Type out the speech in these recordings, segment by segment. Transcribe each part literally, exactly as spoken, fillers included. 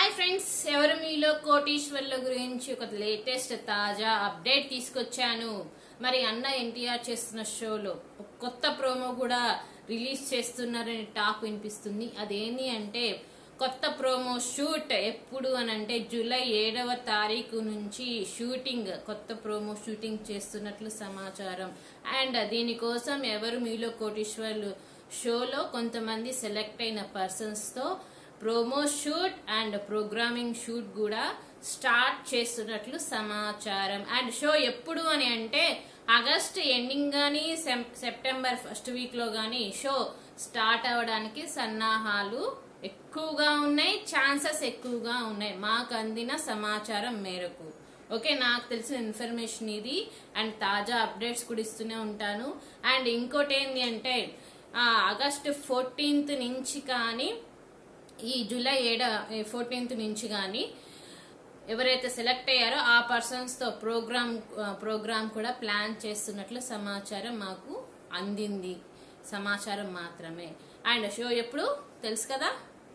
Hi friends, ఎవరు మీలో కోటీశ్వర్ల గురించి ఒక లేటెస్ట్ తాజా అప్డేట్ తీసుకొచ్చాను. మరి అన్న ఎన్టీఆర్ చేస్తున్న షోలో ఒక కొత్త ప్రోమో కూడా రిలీజ్ చేస్తున్నారని టాక్ వినిపిస్తుంది. అదేంటి అంటే కొత్త ప్రోమో షూట్ ఎప్పుడు అని అంటే జూలై ఏడవ తారీఖు నుంచి షూటింగ్ కొత్త ప్రోమో షూటింగ్ చేస్తున్నట్లు సమాచారం. అండ్ దీనికోసం ఎవరు మీలో కోటీశ్వర్లు షోలో కొంతమంది సెలెక్ట్ అయిన పర్సన్స్ తో promo shoot and programming shoot కూడా స్టార్ట్ చేస్తున్నట్లు సమాచారం. అండ్ షో ఎప్పుడు అని అంటే ఆగస్ట్ ఎండింగ్ గానీ సెప్టెంబర్ ఫస్ట్ వీక్ లో గానీ షో స్టార్ట్ అవ్వడానికి సన్నాహాలు ఎక్కువగా ఉన్నాయి, ఛాన్సెస్ ఎక్కువగా ఉన్నాయి మాకు అందిన సమాచారం మేరకు. ఓకే, నాకు తెలిసిన ఇన్ఫర్మేషన్ ఇది. అండ్ తాజా అప్డేట్స్ కూడా ఇస్తూనే ఉంటాను. అండ్ ఇంకోటి ఏంటి అంటే ఆగస్ట్ ఫోర్టీన్త్ నుంచి కానీ ఈ జూలై ఏడ ఫోర్టీన్త్ నుంచి కానీ ఎవరైతే సెలెక్ట్ అయ్యారో ఆ పర్సన్స్ తో ప్రోగ్రామ్ ప్రోగ్రామ్ కూడా ప్లాన్ చేస్తున్నట్లు సమాచారం మాకు అందింది. సమాచారం మాత్రమే. అండ్ షో ఎప్పుడు తెలుసు కదా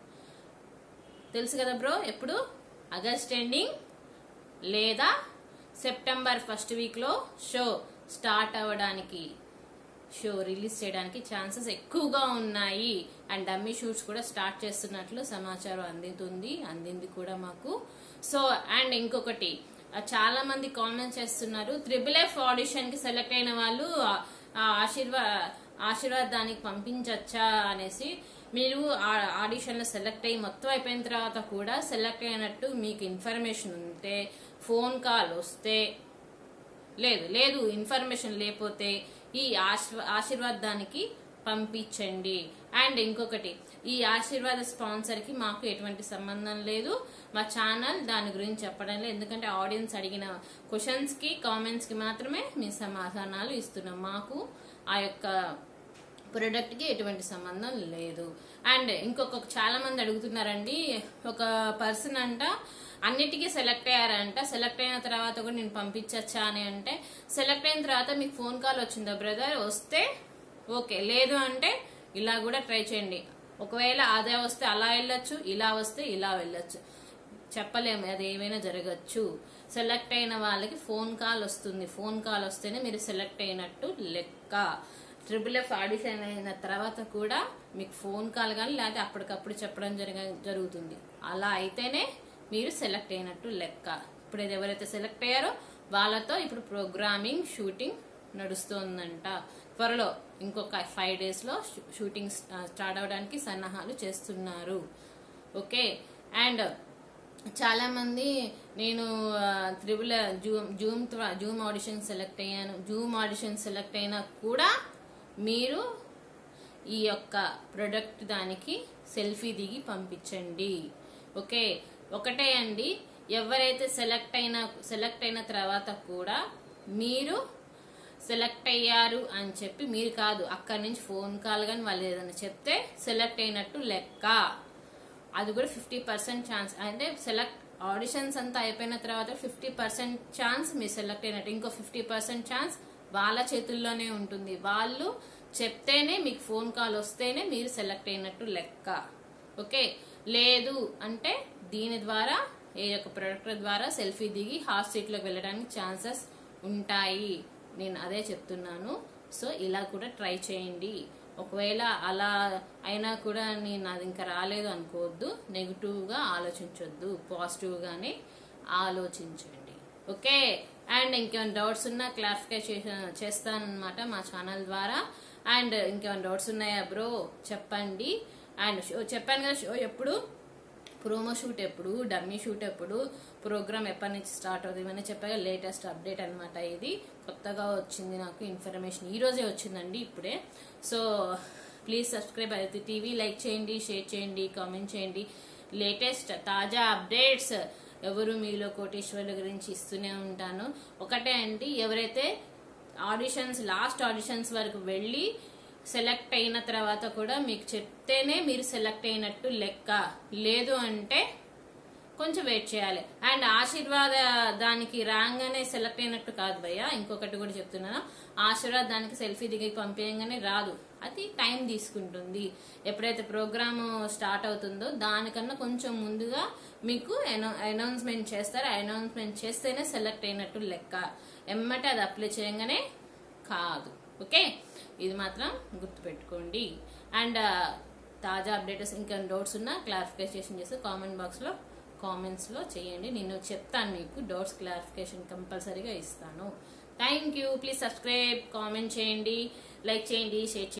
తెలుసు కదా బ్రో ఎప్పుడు ఆగస్ట్ ఎండింగ్ లేదా సెప్టెంబర్ ఫస్ట్ వీక్ లో షో స్టార్ట్ అవ్వడానికి షో రిలీజ్ చేయడానికి ఛాన్సెస్ ఎక్కువగా ఉన్నాయి. అండ్ డమ్మీ షూట్స్ కూడా స్టార్ట్ చేస్తున్నట్లు సమాచారం అందుతుంది అందింది కూడా మాకు. సో అండ్ ఇంకొకటి, చాలా మంది కామెంట్ చేస్తున్నారు త్రిబుల్ ఎఫ్ ఆడిషన్ కి సెలెక్ట్ అయిన వాళ్ళు ఆశీర్వా ఆశీర్వాద్ దానికి పంపించచ్చా అనేసి. మీరు ఆడిషన్ లో సెలెక్ట్ అయ్యి మొత్తం అయిపోయిన తర్వాత కూడా సెలెక్ట్ అయినట్టు మీకు ఇన్ఫర్మేషన్ ఉంటే, ఫోన్ కాల్ వస్తే, లేదు లేదు ఇన్ఫర్మేషన్ లేకపోతే ఈ ఆశీర్వాద్ దానికి పంపించండి. అండ్ ఇంకొకటి, ఈ ఆశీర్వాద స్పాన్సర్ కి మాకు ఎటువంటి సంబంధం లేదు, మా ఛానల్ దాని గురించి చెప్పడం లేదు. ఎందుకంటే ఆడియన్స్ అడిగిన క్వశ్చన్స్ కి కామెంట్స్ కి మాత్రమే మీ సమాధానాలు ఇస్తున్నాం. మాకు ఆ యొక్క ప్రొడక్ట్ కి ఎటువంటి సంబంధం లేదు. అండ్ ఇంకొక చాలా మంది అడుగుతున్నారండి, ఒక పర్సన్ అంట అన్నిటికీ సెలెక్ట్ అయ్యారంట, సెలెక్ట్ అయిన తర్వాత కూడా నేను పంపించచ్చా అని అంటే, సెలెక్ట్ అయిన తర్వాత మీకు ఫోన్ కాల్ వచ్చిందా బ్రదర్? వస్తే ఓకే, లేదు అంటే ఇలా కూడా ట్రై చేయండి. ఒకవేళ అదే వస్తే అలా వెళ్ళొచ్చు, ఇలా వస్తే ఇలా వెళ్ళొచ్చు, చెప్పలేము, అది ఏమైనా జరగచ్చు. సెలెక్ట్ అయిన వాళ్ళకి ఫోన్ కాల్ వస్తుంది, ఫోన్ కాల్ వస్తేనే మీరు సెలెక్ట్ అయినట్టు లెక్క. ట్రిపుల్ ఎఫ్ ఆడిషన్ అయిన తర్వాత కూడా మీకు ఫోన్ కాల్ కానీ లేకపోతే అప్పటికప్పుడు చెప్పడం జరగ జరుగుతుంది అలా అయితేనే మీరు సెలెక్ట్ అయినట్టు లెక్క. ఇప్పుడు ఎవరైతే సెలెక్ట్ అయ్యారో వాళ్ళతో ఇప్పుడు ప్రోగ్రామింగ్ షూటింగ్ నడుస్తోందంట. త్వరలో ఇంకొక ఫైవ్ డేస్ లో షూటింగ్ స్టార్ట్ అవడానికి సన్నాహాలు చేస్తున్నారు. ఓకే, అండ్ చాలా మంది నేను triple zoom zoom zoom audition select అయ్యాను, జూమ్ ఆడిషన్ సెలెక్ట్ అయినా కూడా మీరు ఈ యొక్క ప్రొడక్ట్ దానికి సెల్ఫీ దిగి పంపించండి. ఓకే, ఒకటే అండి, ఎవరైతే సెలెక్ట్ అయిన సెలెక్ట్ అయిన తర్వాత కూడా మీరు సెలెక్ట్ అయ్యారు అని చెప్పి మీరు కాదు, అక్కడి నుంచి ఫోన్ కాల్ కానీ వాళ్ళు ఏదైనా చెప్తే సెలెక్ట్ అయినట్టు లెక్క. అది కూడా ఫిఫ్టీ పర్సెంట్ ఛాన్స్. అంటే సెలెక్ట్ ఆడిషన్స్ అంతా అయిపోయిన తర్వాత ఫిఫ్టీ పర్సెంట్ ఛాన్స్ మీరు సెలెక్ట్ అయినట్టు, ఇంకో ఫిఫ్టీ పర్సెంట్ ఛాన్స్ వాళ్ళ చేతుల్లోనే ఉంటుంది. వాళ్ళు చెప్తేనే మీకు ఫోన్ కాల్ వస్తేనే మీరు సెలెక్ట్ అయినట్టు లెక్క. ఓకే, లేదు అంటే దీని ద్వారా ఏ యొక్క ప్రొడక్ట్ ద్వారా సెల్ఫీ దిగి హాట్ సీట్ లోకి వెళ్ళడానికి ఛాన్సెస్ ఉంటాయి. నేను అదే చెప్తున్నాను. సో ఇలా కూడా ట్రై చేయండి. ఒకవేళ అలా అయినా కూడా నేను అది ఇంకా రాలేదు అనుకోవద్దు, నెగిటివ్ గా ఆలోచించొద్దు, పాజిటివ్ గానే ఆలోచించండి. ఓకే, అండ్ ఇంకేమైనా డౌట్స్ ఉన్నా క్లారిఫై చేస్తానన్నమాట మా ఛానల్ ద్వారా. అండ్ ఇంకేమైనా డౌట్స్ ఉన్నాయా బ్రో చెప్పండి. అండ్ షో చెప్పాను కదా, షో ఎప్పుడు, ప్రోమో షూట్ ఎప్పుడు, డమ్మీ షూట్ ఎప్పుడు, ప్రోగ్రామ్ ఎప్పటి నుంచి స్టార్ట్ అవుతుంది ఇవన్నీ చెప్పాక లేటెస్ట్ అప్డేట్ అనమాట. ఇది కొత్తగా వచ్చింది నాకు ఇన్ఫర్మేషన్, ఈ రోజే వచ్చిందండి ఇప్పుడే. సో ప్లీజ్ సబ్స్క్రైబ్ అయితే టీవీ, లైక్ చేయండి, షేర్ చేయండి, కామెంట్ చేయండి. లేటెస్ట్ తాజా అప్డేట్స్ ఎవరు మీలో కోటీశ్వర్ల గురించి ఇస్తూనే ఉంటాను. ఒకటే అండి, ఎవరైతే ఆడిషన్స్ లాస్ట్ ఆడిషన్స్ వరకు వెళ్ళి సెలెక్ట్ అయిన తర్వాత కూడా మీకు చెప్తేనే మీరు సెలెక్ట్ అయినట్టు లెక్క. లేదు అంటే కొంచెం వెయిట్ చేయాలి. అండ్ ఆశీర్వాద దానికి రాగానే సెలెక్ట్ అయినట్టు కాదు భయ్య, ఇంకొకటి కూడా చెప్తున్నాను, ఆశీర్వాద్ దానికి సెల్ఫీ దిగి పంపించగానే రాదు, అది టైం తీసుకుంటుంది. ఎప్పుడైతే ప్రోగ్రామ్ స్టార్ట్ అవుతుందో దానికన్నా కొంచెం ముందుగా మీకు అనౌన్స్మెంట్ చేస్తారు. అనౌన్స్మెంట్ చేస్తేనే సెలెక్ట్ అయినట్టు లెక్క, ఎమ్మటే అది అప్లై చేయగానే కాదు. ఓకే, ఇది మాత్రం గుర్తుపెట్టుకోండి. అండ్ తాజా అప్డేట్స్ ఇంకా డౌట్స్ ఉన్నా క్లారిఫికేషన్ చేసి కామెంట్ బాక్స్ లో కామెంట్స్ లో చేయండి. నేను చెప్తాను, మీకు డౌట్స్ క్లారిఫికేషన్ కంపల్సరీగా ఇస్తాను. Thank you. Please subscribe, comment చేయండి, లైక్ చేయండి, షేర్ చేయండి.